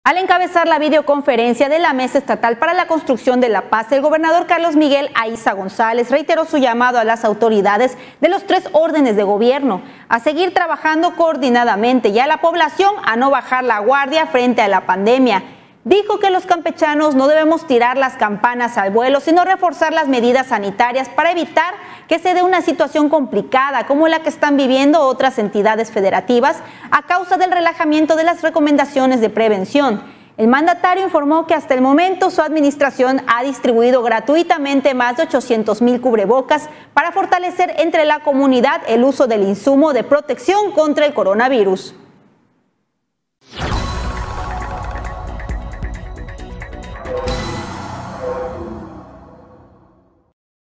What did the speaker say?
Al encabezar la videoconferencia de la Mesa Estatal para la Construcción de la Paz, el gobernador Carlos Miguel Aiza González reiteró su llamado a las autoridades de los 3 órdenes de gobierno a seguir trabajando coordinadamente y a la población a no bajar la guardia frente a la pandemia. Dijo que los campechanos no debemos tirar las campanas al vuelo, sino reforzar las medidas sanitarias para evitar que se dé una situación complicada como la que están viviendo otras entidades federativas a causa del relajamiento de las recomendaciones de prevención. El mandatario informó que hasta el momento su administración ha distribuido gratuitamente más de 800,000 cubrebocas para fortalecer entre la comunidad el uso del insumo de protección contra el coronavirus.